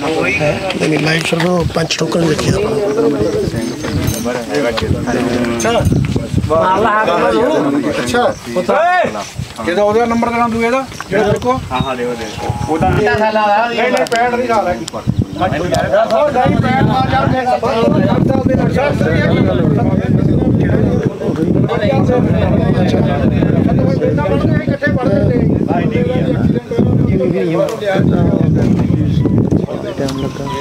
नहीं live sir वो पंच token लिखी अच्छा ਕਿਹਦਾ ਉਹਦਾ ਨੰਬਰ ਦੇਣਾ ਦੂਏ ਦਾ ਜਿਹੜਾ ਤੇਰੇ ਕੋ ਹਾਂ ਦੇਵੋ ਦੇ ਉਹਦਾ ਨਹੀਂ ਪੈਡ ਦੀ ਗੱਲ ਹੈ ਨਹੀਂ ਪੈਡ ਆ ਯਾਰ ਮੈਂ ਕਰਦਾ ਉਹਦੇ ਨਾਲ ਸ਼ਾਸਤਰੀ ਹੈ ਇਕੱਠੇ ਪੜਦੇ टाइम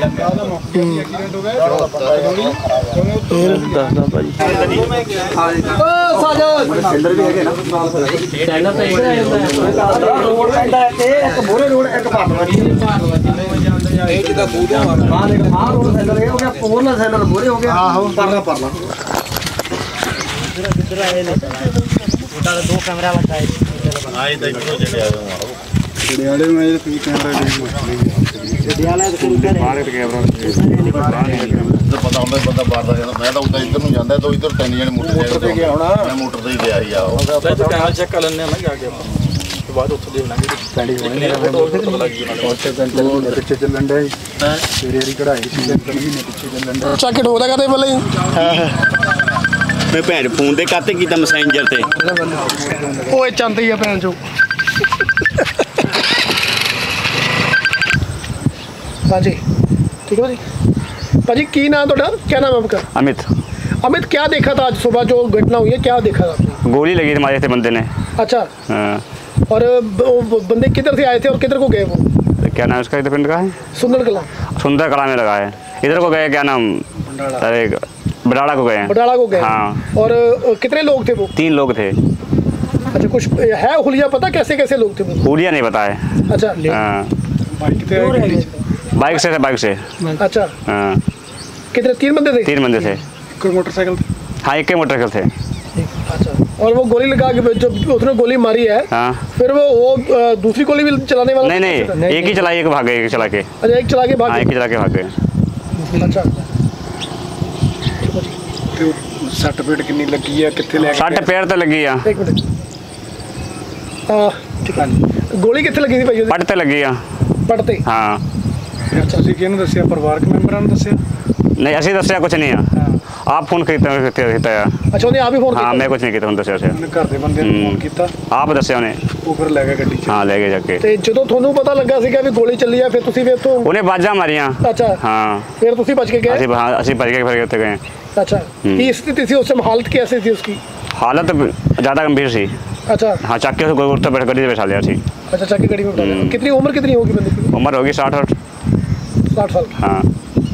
दो कैमरा लगाए ਜੜਿਆਲੇ ਨੂੰ ਇਹ ਕੀ ਕੈਮਰਾ जड़ियाला ਬਾਹਰ ਕੈਮਰਾ ਪਤਾ ਹੁੰਦਾ ਬੰਦਾ ਬਾਹਰ ਦਾ ਜਾਂਦਾ ਮੈਂ ਤਾਂ ਉੱਦਾਂ ਇੱਧਰ ਨੂੰ ਜਾਂਦਾ ਤਾਂ ਇੱਧਰ ਤਿੰਨ ਜਣੇ ਮੋਟਰ ਤੇ ਗਿਆ ਹੋਣਾ ਮੈਂ ਮੋਟਰ ਤੇ ਹੀ ਗਿਆ ਸੀ ਆ ਉਹ ਕੈਮਰਾ ਚੈੱਕ ਕਰ ਲੈਣੇ ਆ ਨਾ ਜਾ ਕੇ ਆਪਾਂ ਤੋਂ ਬਾਅਦ ਉੱਥੇ ਦੇਖਾਂਗੇ ਪੈਂਡੀ ਹੋਣੀ ਪਿੱਛੇ ਚੱਲਣ ਦੇ ਤੇਰੀ ਵਾਲੀ ਕਢਾਈ ਸੀ 3 ਮਹੀਨੇ ਪਿੱਛੇ ਚੱਲਣ ਦੇ चैकेट होता कहते बोले ਮੈਂ ਭੈਣ ਫੋਨ ਤੇ ਕਾਤੇ ਕੀਤਾ ਮੈਸੇਂਜਰ ਤੇ ओए चंद ही है भैन चो हाँ जी ठीक है भाजी भाजी की नाम तो क्या नाम है आपका अमित अमित क्या देखा था आज सुबह जो घटना हुई है क्या देखा था आपने गोली लगी थी हमारे थे बंदे ने अच्छा हाँ। और वो बंदे किधर से आए थे और किधर को गए वो तो क्या नाम है उसका इधर पिंड का है सुंदर कला सुंदर कला में लगा है इधर को गए क्या नाम अरे बडाड़ा को गए हैं बटाला को गए हाँ और कितने लोग थे वो 3 लोग थे अच्छा कुछ है हुलिया पता कैसे कैसे लोग थे वो हुलिया नहीं पता है अच्छा हाँ। बाइक से अच्छा हाँ कितने 3 बंदे थे 3 बंदे थे ਕੋਈ ਮੋਟਰਸਾਈਕਲ हाँ एक ही मोटरसाइकिल थे अच्छा और वो गोली लगा के जब उसने गोली मारी है हाँ फिर वो दूसरी गोली भी चलाने वाला नहीं एक ही चलाई एक भाग गए एक चला के अच्छा एक चला के हाँ भाग एक ही चला के भाग गए अच्छा ਤੇ ਸੱਟ ਪੇਟ ਕਿੰਨੀ ਲੱਗੀ ਆ ਕਿੱਥੇ ਲੈ ਕੇ 60 पैर तो लगी है एक मिनट ठीक है गोली कितने लगी थी भाई पट ते लगी है पड़ते हाँ ਫਿਰ ਤੁਸੀਂ ਕਿਹਨੂੰ ਦੱਸਿਆ ਪਰਿਵਾਰਕ ਮੈਂਬਰਾਂ ਨੂੰ ਦੱਸਿਆ नहीं असि दसिया कुछ नहीं है आप फोन किया अच्छा उन्हें आप ही फोन हाँ मैं कुछ नहीं किया दसिया ਉਹਨੇ ਘਰ ਦੇ ਬੰਦੇ ਨੂੰ ਫੋਨ ਕੀਤਾ आप दसिया उन्हें ਉਹ ਫਿਰ ਲੈ ਗਿਆ ਗੱਡੀ 'ਚ हाँ ले गए जाके ਤੇ ਜਦੋਂ ਤੁਹਾਨੂੰ ਪਤਾ ਲੱਗਾ ਸੀਗਾ ਵੀ ਗੋਲੀ ਚੱਲੀ ਆ ਫਿਰ ਤੁਸੀਂ ਵੀ ਇੱਥੋਂ उन्हें बाजा मारिया अच्छा हाँ फिर ਤੁਸੀਂ ਬਚ ਕੇ ਗਏ असि भज के फिर गए अच्छा की स्थिति थी उस समय हालत कैसी थी उसकी हालत ज़्यादा गंभीर सी अच्छा हाँ चाके से गोल बैठ गड्डी बैठा लिया थी अच्छा चाकी गाड़ी में बैठा कितनी उम्र कितनी होगी बंदे की उम्र होगी 60 60 साल की हाँ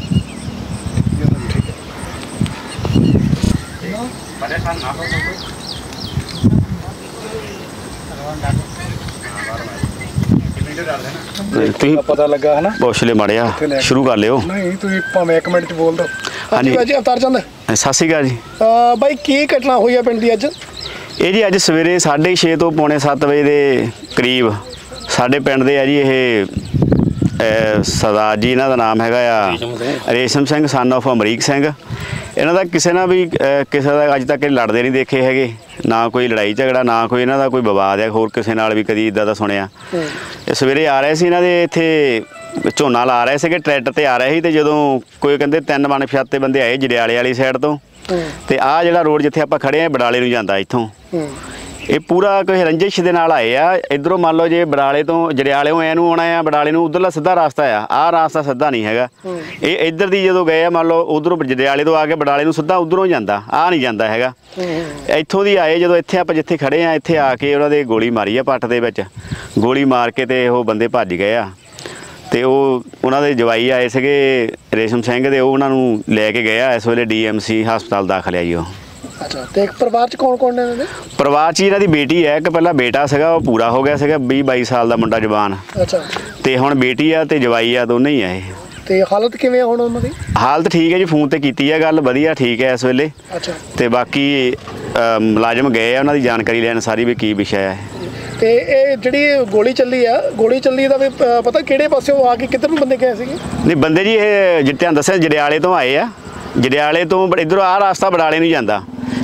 ਪਤਾ ਲੱਗਾ ਹੈ ਨਾ ਬੌਸ਼ਲੇ ਮਾੜਿਆ ਸ਼ੁਰੂ ਕਰ ਲਿਓ ਨਹੀਂ ਤੁਸੀਂ ਭਾਵੇਂ 1 ਮਿੰਟ 'ਚ ਬੋਲ ਦਿਓ ਹਾਂਜੀ ਭਾਜੀ ਅਵਤਾਰ ਚੰਦ ਸਤਿ ਸ਼੍ਰੀ ਅਕਾਲ ਜੀ ਬਾਈ ਕੀ ਘਟਨਾ ਹੋਈ ਆ ਪਿੰਡ ਦੀ ਅੱਜ ਇਹ ਜੀ ਅੱਜ ਸਵੇਰੇ 6:30 ਤੋਂ ਪੌਣੇ 7 ਵਜੇ ਦੇ ਕਰੀਬ ਸਾਡੇ ਪਿੰਡ ਦੇ ਆ ਜੀ ਇਹ ਸਰਦਾਰ ਜੀ ਇਹਨਾਂ ਦਾ ਨਾਮ ਹੈਗਾ ਆ ਰੇਸ਼ਮ ਸਿੰਘ ਸਨ ਆਫ ਅਮਰੀਕ ਸਿੰਘ ਇਹਨਾਂ ਦਾ ਕਿਸੇ ਨਾਲ ਵੀ ਕਿਸੇ ਦਾ ਅੱਜ ਤੱਕ ਲੜਦੇ ਨਹੀਂ ਦੇਖੇ ਹੈਗੇ ਨਾ ਕੋਈ ਲੜਾਈ ਝਗੜਾ ਨਾ ਕੋਈ ਇਹਨਾਂ ਦਾ ਕੋਈ ਵਿਵਾਦ ਹੈ ਹੋਰ ਕਿਸੇ ਨਾਲ ਵੀ ਕਦੀ ਇਦਾਂ ਦਾ ਸੁਣਿਆ ਇਹ ਸਵੇਰੇ ਆ ਰਹੇ ਸੀ ਇਹਨਾਂ ਦੇ ਇੱਥੇ ਝੋਨਾ ਲਾ ਰਹੇ ਸੀਗੇ ਟਰੈਕਟਰ ਤੇ ਆ ਰਹੇ ਸੀ ਤੇ ਜਦੋਂ ਕੋਈ ਕਹਿੰਦੇ 3 ਅਣਪਛਾਤੇ ਬੰਦੇ ਆਏ ਜੜਿਆਲੇ ਵਾਲੀ ਸਾਈਡ ਤੋਂ ਤੇ ਆਹ ਜਿਹੜਾ ਰੋਡ ਜਿੱਥੇ ਆਪਾਂ ਖੜੇ ਆ ਬਡਾਲੇ ਨੂੰ ਜਾਂਦਾ ਇੱਥੋਂ ਇਹ ਪੂਰਾ ਕੋਈ ਰੰਜਿਸ਼ ਦੇ ਨਾਲ ਆਏ ਆ ਇਧਰੋਂ ਮੰਨ ਲਓ ਜੇ ਬਡਾਲੇ ਤੋਂ ਜੜਿਆਲਿਓਂ ਐ ਨੂੰ ਆਉਣਾ ਆ ਬਡਾਲੇ ਨੂੰ ਉਧਰਲਾ ਸਿੱਧਾ ਰਸਤਾ ਆ ਆਹ ਰਸਤਾ ਸਿੱਧਾ ਨਹੀਂ ਹੈਗਾ ਇਹ ਇੱਧਰ ਦੀ ਜਦੋਂ ਗਏ ਆ ਮੰਨ ਲਓ ਉਧਰੋਂ ਜੜਿਆਲੇ ਤੋਂ ਆ ਕੇ ਬਡਾਲੇ ਨੂੰ ਸਿੱਧਾ ਉਧਰੋਂ ਜਾਂਦਾ ਆਹ ਨਹੀਂ ਜਾਂਦਾ ਹੈਗਾ ਇੱਥੋਂ ਦੀ ਆਏ ਜਦੋਂ ਇੱਥੇ ਆਪਾਂ ਜਿੱਥੇ ਖੜੇ ਆ ਇੱਥੇ ਆ ਕੇ ਉਹਨਾਂ ਦੇ ਗੋਲੀ ਮਾਰੀ ਆ ਪੱਟ ਦੇ ਵਿੱਚ ਗੋਲੀ ਮਾਰ ਕੇ ਤੇ ਉਹ ਬੰਦੇ ਭੱਜ ਗਏ ਆ ਤੇ ਉਹ ਉਹਨਾਂ ਦੇ ਜਵਾਈ ਆਏ ਸੀਗੇ ਰੇਸ਼ਮ ਸਿੰਘ ਦੇ ਉਹ ਉਹਨਾਂ ਨੂੰ ਲੈ ਕੇ ਗਏ ਆ ਇਸ ਵੇਲੇ DMC ਹਸਪਤਾਲ ਦਾਖਲ ਆ ਜੀ ਉਹ अच्छा तो एक परिवार च कौन कौन ने परिवार च इन्हां दी बेटी है कि पहला बेटा सीगा वो पूरा हो गया सीगा 20-22 साल दा मुंडा जवान अच्छा ते हुण बेटी आ ते जवाई आ दोनों ही आ ਤੇ ਹਾਲਤ ਕਿਵੇਂ ਹੁਣ ਉਹਨਾਂ ਦੀ हालत ठीक है जी फोन ते कीती है गल वधिया ठीक है इस वेले अच्छा ते बाकी मुलाजम गए आ उन्हां दी जानकारी लैण सारी भी की विषय है ਤੇ ਇਹ ਜਿਹੜੀ ਗੋਲੀ ਚੱਲੀ ਦਾ ਵੀ ਪਤਾ ਕਿਹੜੇ ਪਾਸਿਓਂ ਆ ਕੇ ਕਿੱਧਰ ਨੂੰ ਬੰਦੇ ਗਏ ਸੀਗੇ नहीं बंदे जी ये जित्तियां दस्सिया जड़ियाले तो आए आ जड़ियाले तो इधरों आ रास्ता बडाले नहीं जाता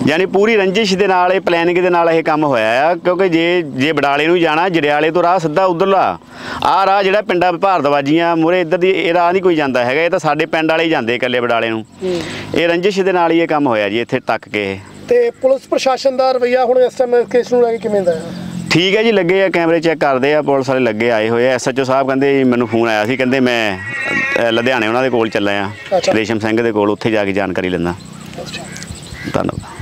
ਯਾਨੀ ਪੂਰੀ ਰੰਜਿਸ਼ ਦੇ ਨਾਲ, ਇਹ ਪਲੈਨਿੰਗ ਦੇ ਨਾਲ ਇਹ ਕੰਮ ਹੋਇਆ ਆ। ਕਿਉਂਕਿ ਜੇ ਬਡਾਲੇ ਨੂੰ ਜਾਣਾ, ਜੜਿਆਲੇ ਤੋਂ ਰਾਹ ਸਿੱਧਾ ਉਧਰਲਾ ਆਹ ਰਾਹ ਜਿਹੜਾ ਪਿੰਡਾਂ ਭਾਰਦਵਾਜੀਆਂ ਮੂਹਰੇ ਇੱਧਰ ਦੀ ਇਹ ਰਾਹ ਨਹੀਂ ਕੋਈ ਜਾਂਦਾ ਹੈਗਾ। ਇਹ ਤਾਂ ਸਾਡੇ ਪਿੰਡ ਵਾਲੇ ਹੀ ਜਾਂਦੇ ਇਕੱਲੇ ਬਡਾਲੇ ਨੂੰ। ਇਹ ਰੰਜਿਸ਼ ਦੇ ਨਾਲ ਹੀ ਇਹ ਕੰਮ ਹੋਇਆ ਜੀ ਇੱਥੇ ਤੱਕ ਕੇ। ਤੇ ਪੁਲਿਸ ਪ੍ਰਸ਼ਾਸਨ ਦਾ ਰਵੱਈਆ ਹੁਣ ਇਸ ਟਾਈਮ ਕੇਸ ਨੂੰ ਲੈ ਕੇ ਕਿਵੇਂ ਦਾ ਹੈ? ਠੀਕ ਹੈ ਜੀ, ਲੱਗੇ ਆ ਕੈਮਰੇ ਚੈੱਕ ਕਰਦੇ ਆ, ਪੁਲਿਸ ਵਾਲੇ ਲੱਗੇ ਆਏ ਹੋਏ ਆ। SHO ਸਾਹਿਬ ਕਹਿੰਦੇ ਜੀ ਮੈਨੂੰ ਫੋਨ ਆਇਆ ਸੀ, ਕਹਿੰਦੇ ਮੈਂ ਲੁਧਿਆਣੇ ਉਹਨਾਂ ਦੇ ਕੋਲ ਚੱਲਾ ਆ, ਰੇਸ਼ਮ ਸਿੰਘ ਦੇ ਕੋਲ, ਉੱਥੇ ਜਾ ਕੇ ਜਾਣਕਾਰੀ ਲੈਂਦਾ। ਧੰਨਵਾਦ।